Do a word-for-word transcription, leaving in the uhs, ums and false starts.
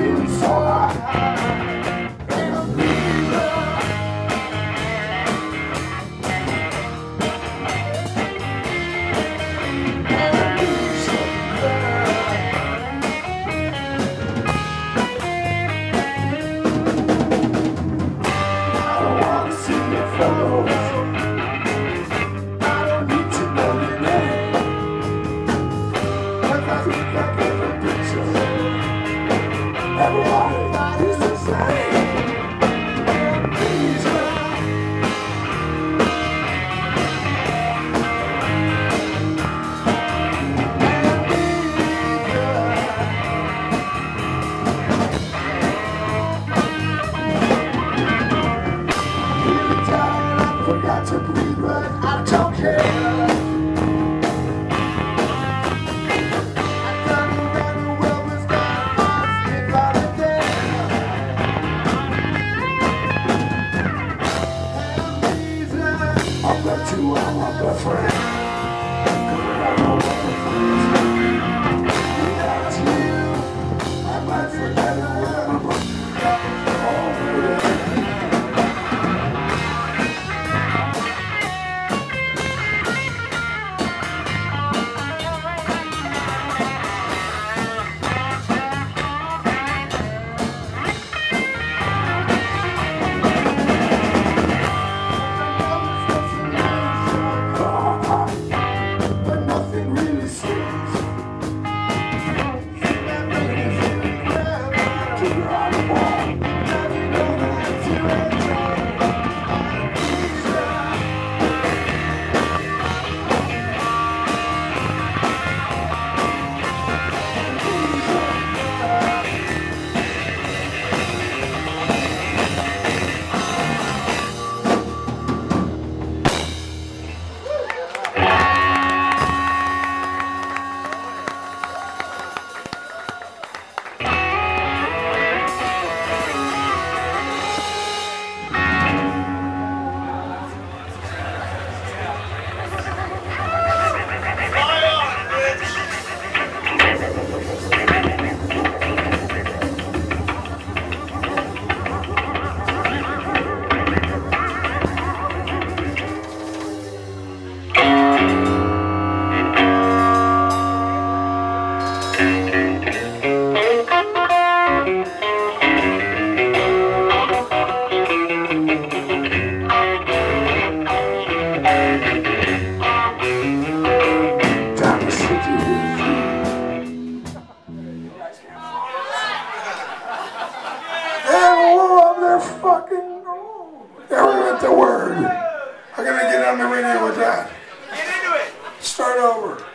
feeling so high. And I'm leaving. I don't want to see your photos. I don't need to know your name. 'Cause I think I get the picture. Everybody's the same. Amnesia. Really tired, I forgot to breathe, but I don't care. I'll bet you I'm my best friend. 'Cause I got no other friends. Without you, I might forget who I am. Oh, fucking never meant the word. I'm gonna get on the radio with that. Get into it. Start over.